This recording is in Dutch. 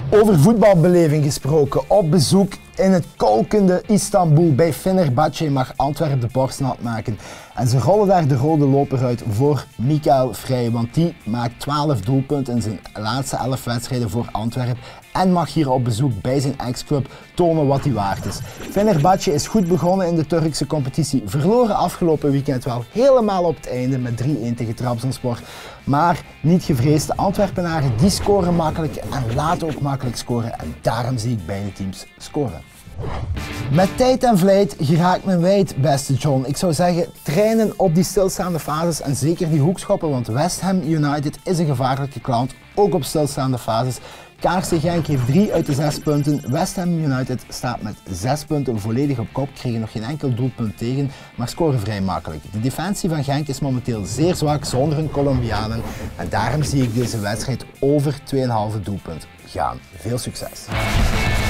Over voetbalbeleving gesproken, op bezoek in het kolkende Istanbul bij Fenerbahçe mag Antwerpen de borst nat maken. En ze rollen daar de rode loper uit voor Mikael Vrij, want die maakt 12 doelpunten in zijn laatste 11 wedstrijden voor Antwerpen en mag hier op bezoek bij zijn ex-club tonen wat hij waard is. Fenerbahçe is goed begonnen in de Turkse competitie, verloren afgelopen weekend wel helemaal op het einde met 3-1 tegen Trabzonspor. Maar niet gevreesd, de Antwerpenaren die scoren makkelijk en laten ook makkelijk scoren en daarom zie ik beide teams scoren. Met tijd en vlijt geraakt men wijd, beste John. Ik zou zeggen, trainen op die stilstaande fases en zeker die hoekschoppen, want West Ham United is een gevaarlijke klant, ook op stilstaande fases. KRC Genk heeft 3 uit de 6 punten. West Ham United staat met 6 punten volledig op kop, kregen nog geen enkel doelpunt tegen, maar scoren vrij makkelijk. De defensie van Genk is momenteel zeer zwak zonder hun Colombianen en daarom zie ik deze wedstrijd over 2,5 doelpunt gaan. Veel succes!